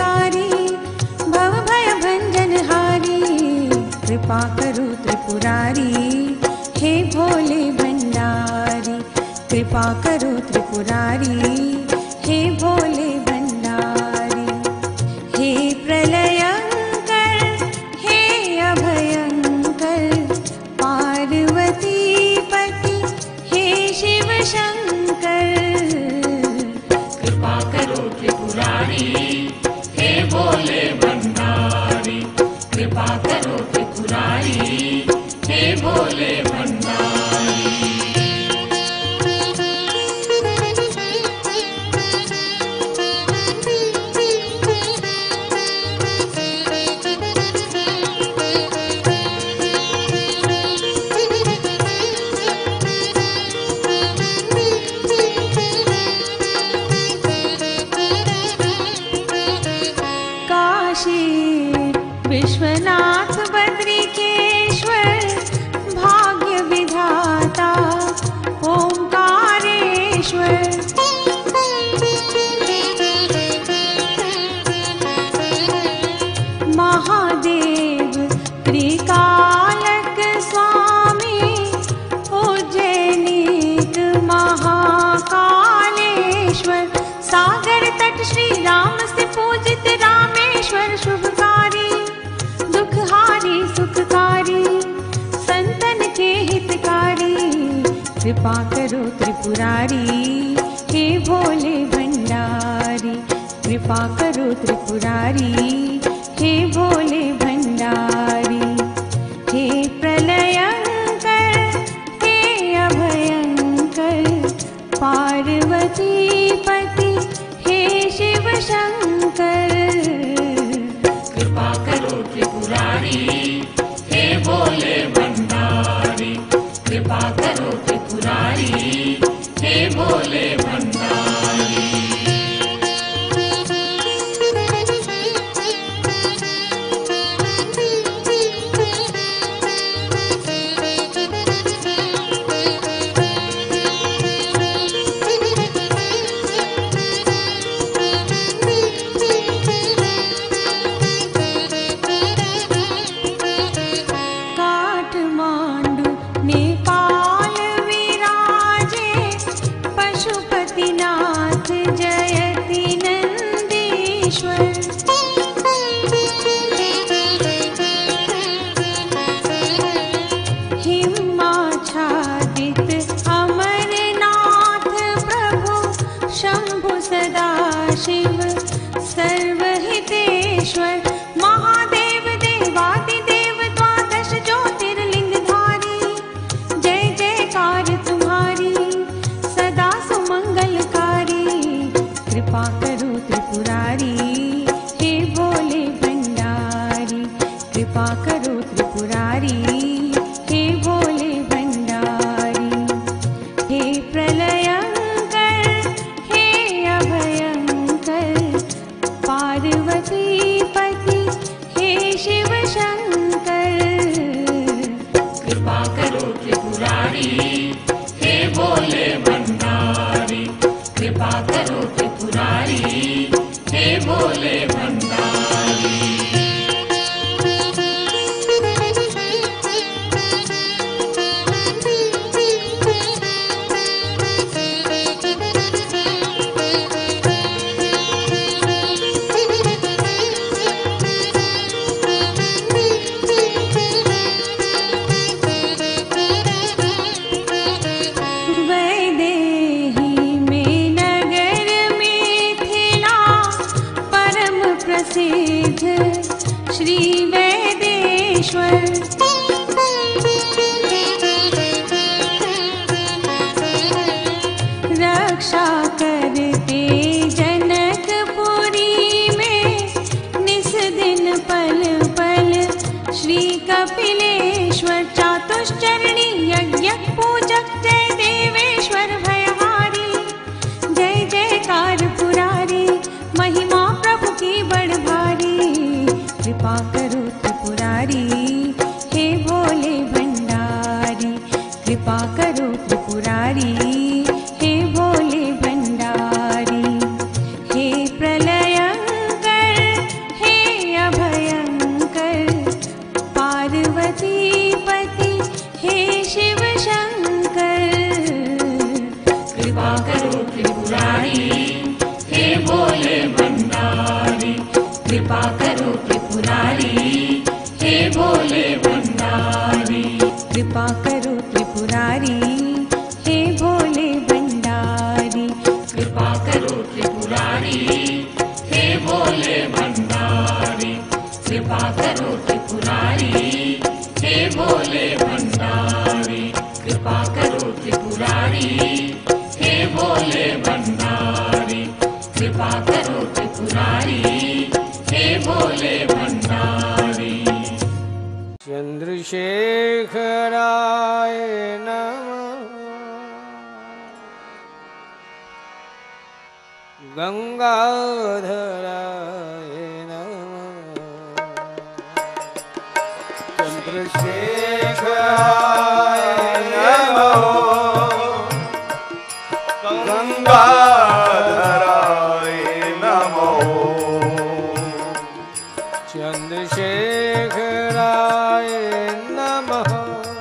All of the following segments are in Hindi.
शिवकारी, भव भय भंजनहारी। कृपा करो त्रिपुरारी, हे भोले भंडारी। कृपा करो त्रिपुरारी, हे भोले भंडारी। हे प्रलयंकर, हे अभयंकर, पार्वती पति, हे शिव शंकर। कृपा करो त्रिपुरारी, हे भोले भंडारी। कृपा करो त्रिपुरारी, हे भोले भंडारी। काशी विश्वनाथ बद्रिकेश्वर, भाग्य विधाता ओंकारेश्वर। महादेव त्रिकालक स्वामी, उज्जैनीक महाकालेश्वर। सागर तट श्री राम से पूजित रामेश्वर, शुभकारी दुखहारी सुखकारी, संतन के हितकारी। कृपा करो त्रिपुरारी, हे भोले भंडारी। कृपा करो त्रिपुरारी, हे भोले भंडारी। हे प्रलयंकर, हे अभयंकर, पार्वती पति, हे शिव शंकर। कृपा करो त्रिपुरारी, हे भोले भंडारी। कृपा करो त्रिपुरारी, हे भोले भंडारी। काठमांडू नेपाल विराजे, पशुपतिनाथ जयति नंदीश्वर। हिमाच्छादित अमरनाथ प्रभु, शंभु सदाशिव सर्वहितेश्वर। महादेव देवादिदेव, द्वादश ज्योतिर्लिंगधारी। जय जयकार तुम्हारी, सदा सुमंगलकारी। कृपा करो त्रिपुरारी, हे भोले भंडारी। कृपा करो त्रिपुरारी, हे भोले भंडारी। हे प्रलयंकर, हे अभयंकर, पार्वती पति, हे शिव शंकर। कृपा करो त्रिपुरारी, हे भोले भंडारी। कृपा करो त्रिपुरारी, हे भोले भंडारी। वैदेही में नगर मिथिला, परम प्रसिद्ध श्री वैदेश्वर। रक्षा करते जनकपुरी में, निस दिन पल पल श्री कपिलेश्वर। चातुश्चरणी यज्ञ पूजक, जय देवेश्वर भयहारी। जय जयकार पुरारी, महिमा प्रभु की बड़ भारी। कृपा करो त्रिपुरारी, हे भोले भंडारी। कृपा करो त्रिपुरारी, हे भोले भंडारी। हे प्रलयंकर, कृपा करो त्रिपुरारी, हे भोले भंडारी। कृपा करो त्रिपुरारी, हे भोले भंडारी। कृपा करो त्रिपुरारी, हे भोले भंडारी। कृपा करो त्रिपुरारी, हे भोले भंडारी। कृपा करो त्रिपुरारी, हे भोले भंडारी। कृपा करो त्रिपुरारी, हे भोले भंडारी। चंद्रशेखराय नमः। गंगाधराय नमः। चंद्रशेखराय नमः। गंगाधराय नमो। चंद्रशेखराय नमः।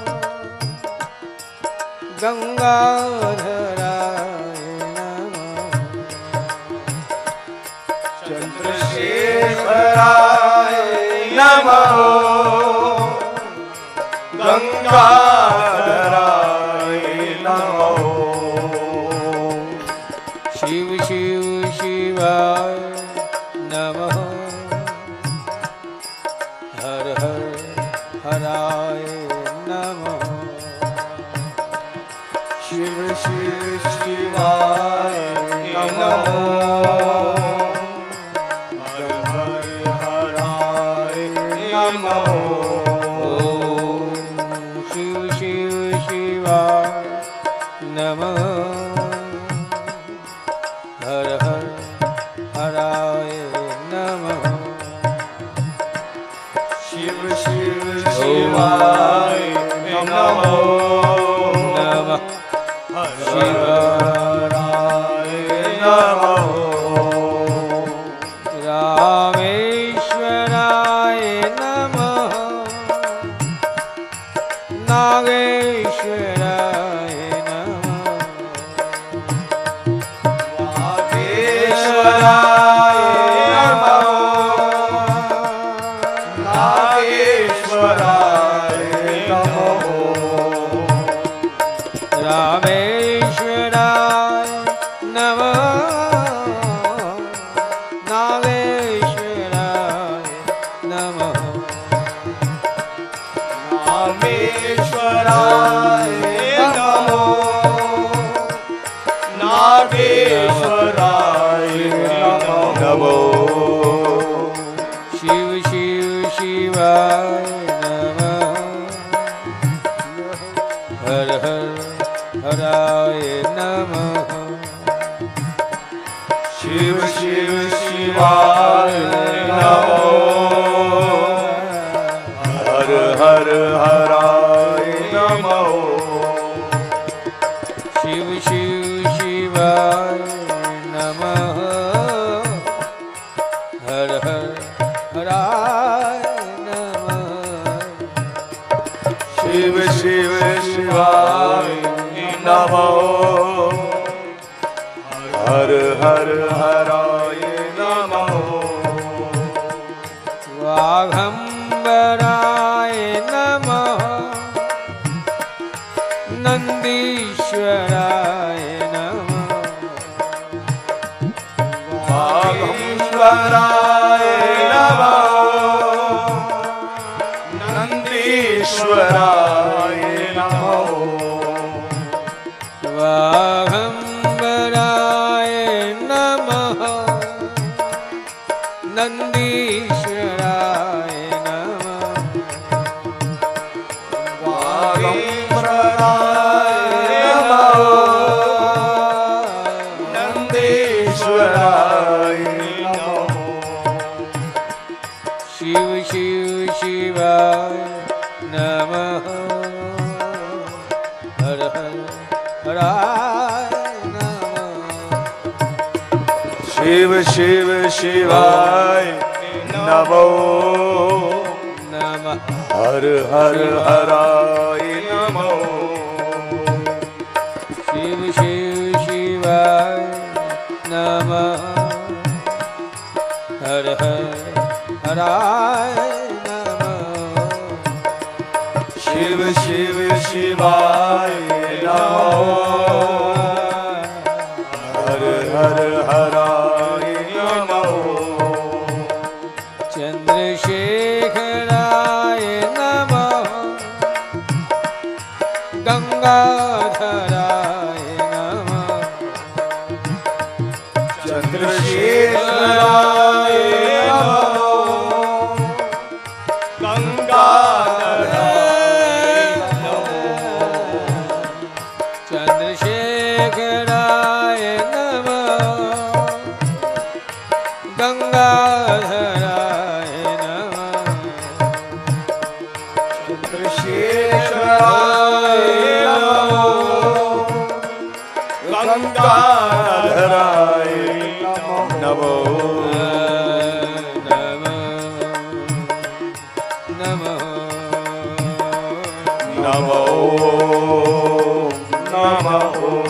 गंगाधराय नमः। चंद्रशेखराय नमः। गंगाधराय नमो। शिव शिव शिवाय नमः। हर हर हराय नमः। शिव शिव शिवाय नमो। हर हर हराय नमो। ओम शिव शिव शिवाय नमः। हर हर हराय नमः। शिव शिव शिवाय नमो। नमः शिवाय नमो। रामेश्वराय नमः। नागेश्वराय नमः। नागेश्वराय नमो। नागेश्वराय नमो। रामेश्वराय नमः। नागेश्वराय नमः। रामेश्वराय नमो। नागेश्वराय नमो। शिव शिव शिवाय नमः। हर हर हराय नमः। शिव शिव शिवाय नमो। हर हर हराय नमो। शिव शिव शिवाय नमः। हर हर हराय नमः। शिव शिव शिवाय नमो। हर हर हराय नमो। वाघंबराय नमः। नंदीश्वराय नमः। वागंबराय नमो। नंदीश्वराय नमो। वाघंबराय नमः। नंदीश्वराय नमः। वागंबराय नमो। नंदीश्वराय नमो। शिव शिव शिवाय नमः। हर हर हराय नमः। शिव शिव शिवाय नमो। नमः हर हर हराय नमो। शिव शिव शिवाय नमः। हर हर हराय नमः शिव शिव शिवाय नमो हर हर हराय नमो चंद्रशेखराय नमः गंगाधराय नमः चंद्रशेखराय नमो गंगाधराय नमो चंद्रशेखराय नमः गंगाधराय नमः चंद्रशेखराय नमो गंगाधराय नमो नमो नमो नमो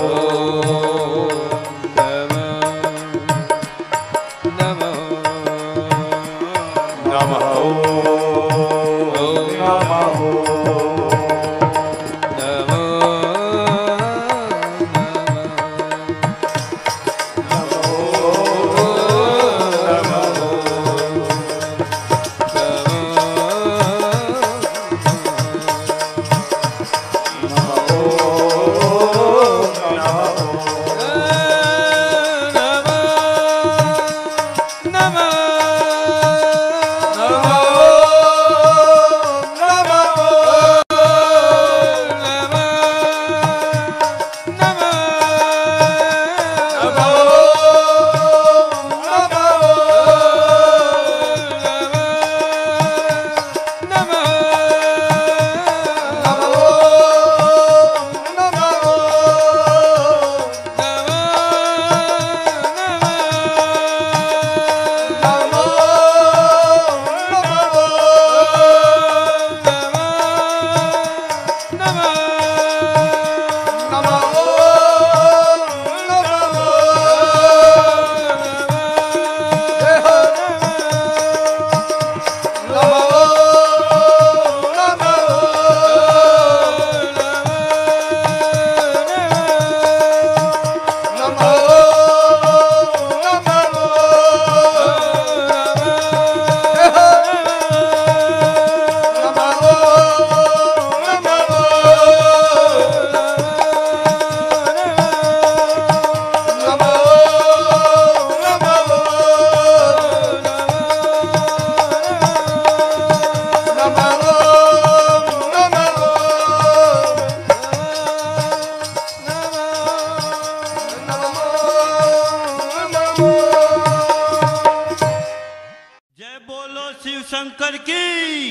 शंकर की।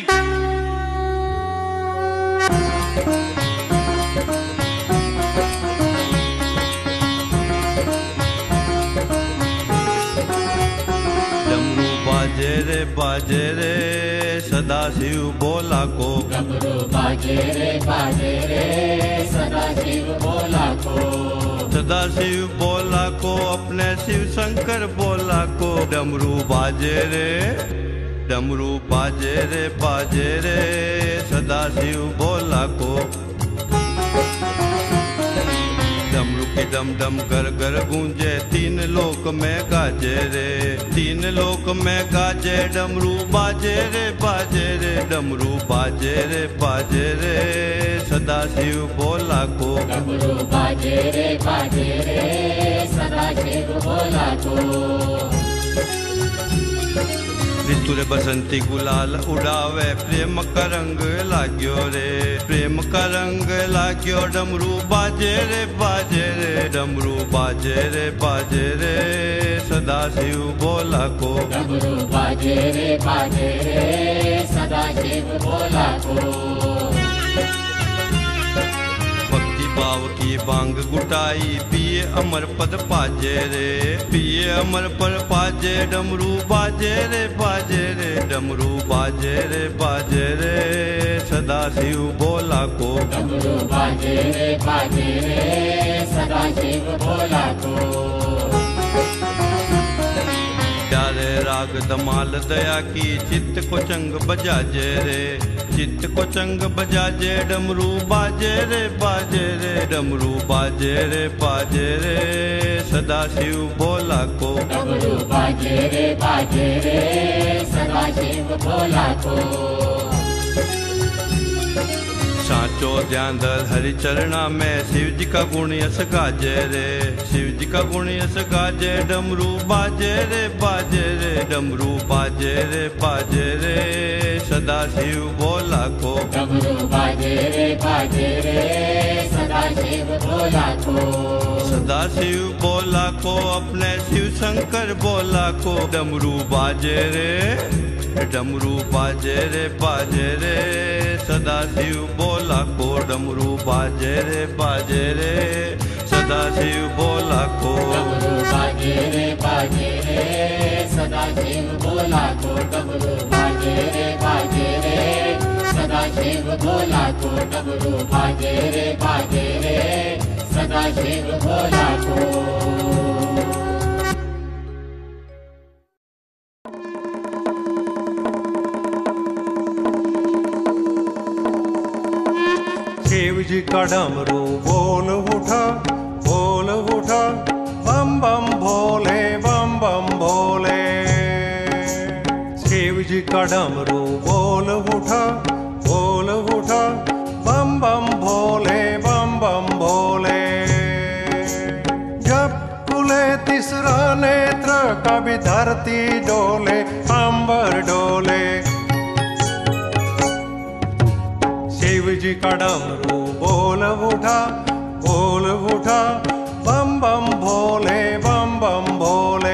डमरू बाजे रे सदा शिव बोला को। डमरू बाजे रे सदा शिव बोला को। सदा शिव बोला को अपने शिव शंकर बोला को। डमरू बाजे रे सदा शिव बोला को। डमरू की डम डम घर घर गूंजे तीन लोक में गाजे रे। तीन लोक में गाजे डमरू बाजे रे डमरू बाजे रे सदा शिव बोला को। डमरू बाजे रे सदा शिव बोला को। ऋतु रे बसंती गुलाल उड़ावे प्रेम का रंग लाग्यो रे। प्रेम का रंग लाग्यो डमरू बाजे रे डमरू बाजे रे सदा शिव बोला को। डमरू बाजे रे सदा शिव बोला को। भक्ति भाव की बांग गुटाई पिए अमर पद पाजे रे। पिए अमर पद पाजे डमरू बाजे रे डमरू बाजे रे सदा शिव बोला को। डमरू बाजे रे सदा शिव बोला को। रे राग धमाल दया की चित्त को चंग बजाजे रे, चित्त को चंग बजाजे डमरू बाजे रे डमरू बाजे रे सदा शिव भोला को। डमरू बाजे रे सदा शिव भोला को। साचो ध्यान धर हरि चरणा में शिव जी का गुण यस गाजे रे, शिव जी का गुण यस गाजे डमरू बाजे रे डमरू बाजे रे सदा शिव भोला को। डमरू बाजे रे सदा शिव भोला को। सदा शिव भोला को अपने शिव शंकर भोला को। डमरू बाजे रे डमरू बाजे रे सदा शिव भोला को। डमरू बाजे रे सदा शिव भोला को। डमरू बाजे रे सदा शिव भोला को। डमरू बाजे रे सदा शिव भोला को। डमरू बाजे रे सदा शिव भोला को। शिव जी का डमरू बोल उठा बम बम भोले। शिव जी का डमरू बोल उठा बम बम भोले। जब खुले तीसरा नेत्र कभी धरती डोले अंबर डोले। शिव जी का डमरू बोल उठा बम बम भोले।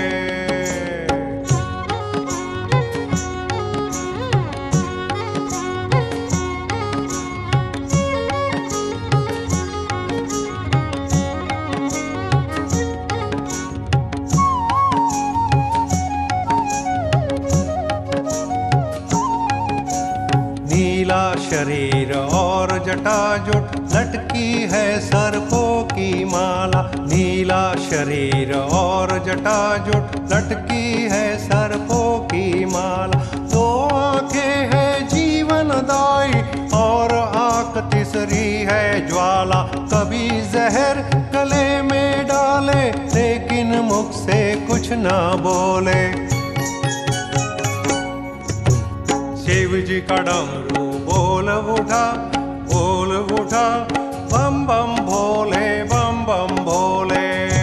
नीला शरीर और जटाजुट लटकी है सर्पों की माला। नीला शरीर और जटाजुट लटकी है सर्पों की माला। दो आंखें है जीवनदायी और आंख तीसरी है ज्वाला। कभी जहर गले में डाले लेकिन मुख से कुछ ना बोले। शिव जी का डमरू बोल उठा बम बम भोले।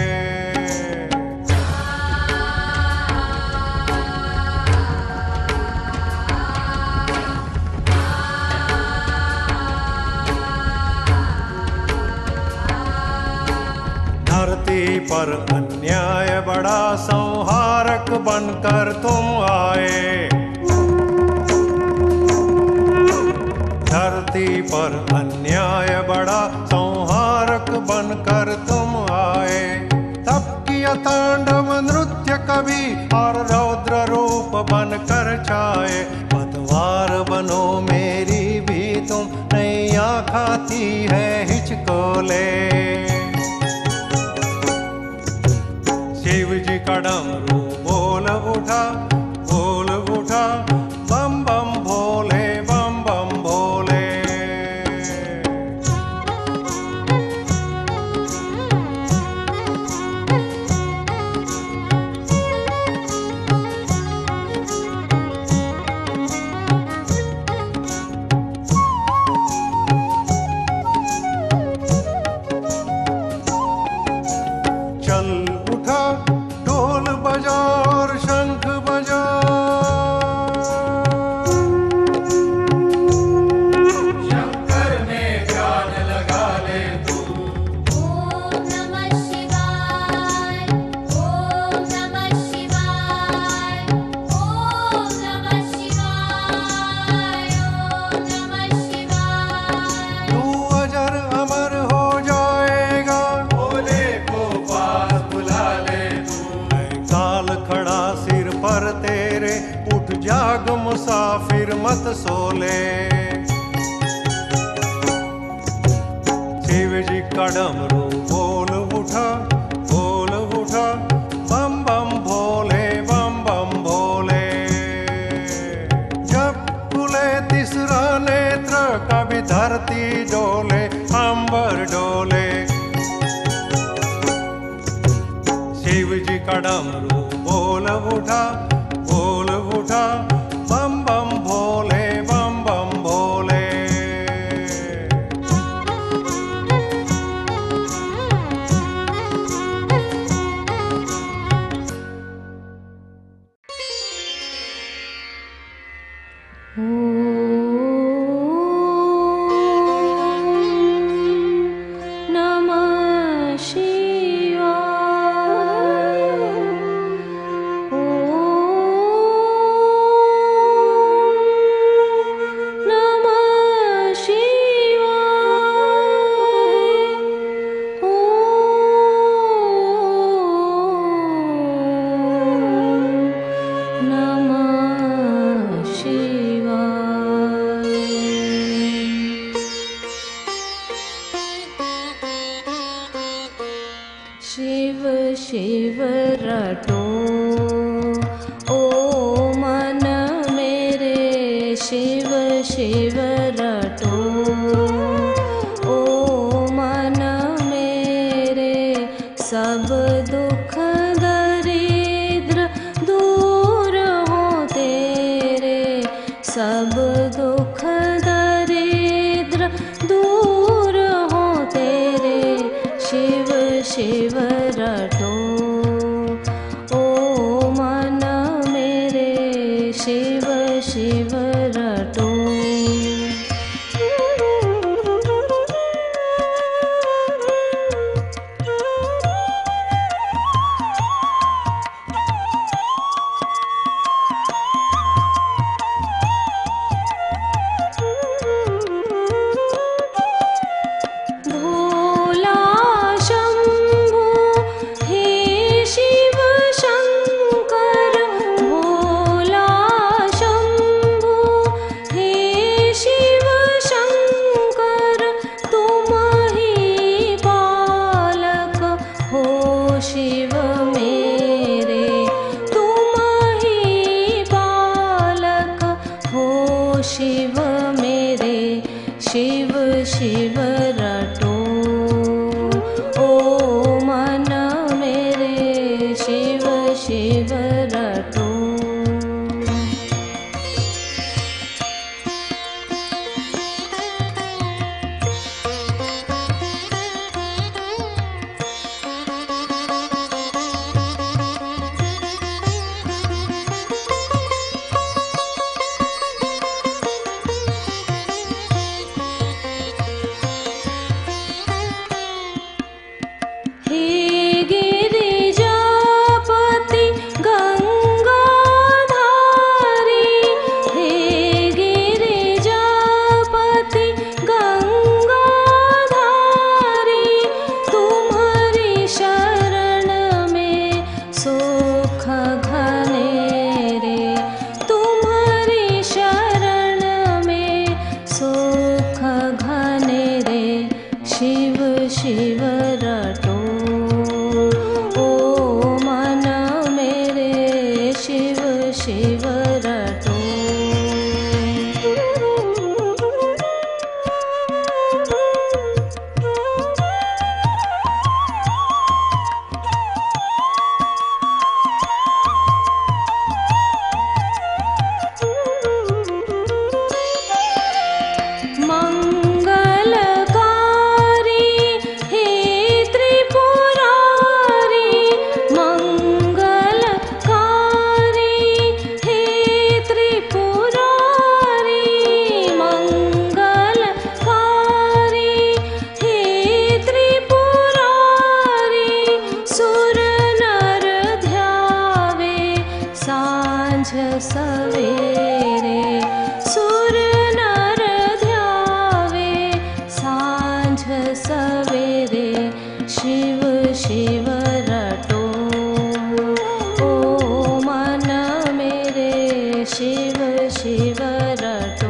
धरती पर अन्याय बड़ा संहारक बनकर तुम आए। धरती पर अन्याय बड़ा संहारक बनकर तुम आए। तब किया तांडव नृत्य कभी और रौद्र रूप बनकर छाए। पतवार बनो मेरी भी तुम नैया खाती है हिचकोले। शिव जी का डमरू बोल उठा बम बम भोले। चल उठा ढोल बजा और शंख बजा। शंकर में ध्यान लगा ले तू। ओम नमः शिवाय, ओम नमः शिवाय, ओम नमः शिवाय, ओम नमः शिवाय। तू अजर अमर हो जाएगा। भोले को पास बुला ले तू। काल खड़ा सिर पर तेरे उठ जाग मुसाफिर मत सोले। शिव जी का डमरू बोल उठा बम बम भोले। दूंगा बम बम भोले बम बम भोले। नमः शिवाय। नमः शिवाय। नमः शिवाय। शिव शिव रटो ओ मन मेरे, शिव शिव रटो ओ मन मेरे, सब दुख दरिद्र दूर हो तेरे, सब दुख दरिद्र दूर हो तेरे, शिव शिव रटो ओ मन मेरे, शिव शिव रटो। भोला शंभु हे शिव शंकर, भोला शंभु हे शिव शंकर, तुम ही पालक हो शिव मेरे, तुम ही पालक हो शिव मेरे, शिव शिव रटो ओ मन मेरे, शिव शिव रटो। हे गिरिजापति गंगाधारी, हे गिरिजापति गंगाधारी, तुम्हारी शरण में सुख घनेरे, तुम्हारी शरण में सुख घनेरे, शिव शिव रटो ओ मन मेरे, शिव शिव रटो। मंगलकारी हे त्रिपुरारी, मंगलकारी हे त्रिपुरारी, मंगलकारी हे त्रिपुरारी, सुर नर ध्यावे सांझ सवेरे, सुर नर ध्यावे सांझ सवेरे, शिव शिव रटो ओ मन मेरे, शिव शिव रटो।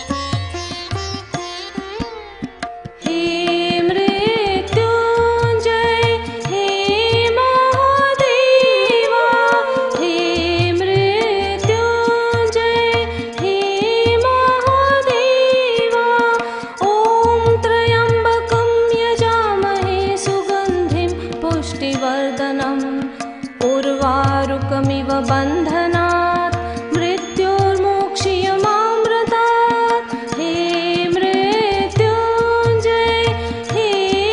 हे मृत्युंजय विवर्धनम् उर्वारुकमिव बन्धनात् मृत्युर्मोक्षीयमामृतात् हे मृत्युञ्जय हे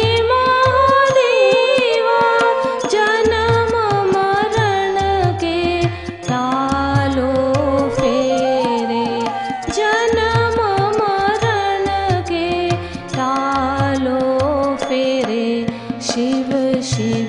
महादेवा जन्म मरण के टालो फेरे जन्म मरण के टालो फेरे शिव शिव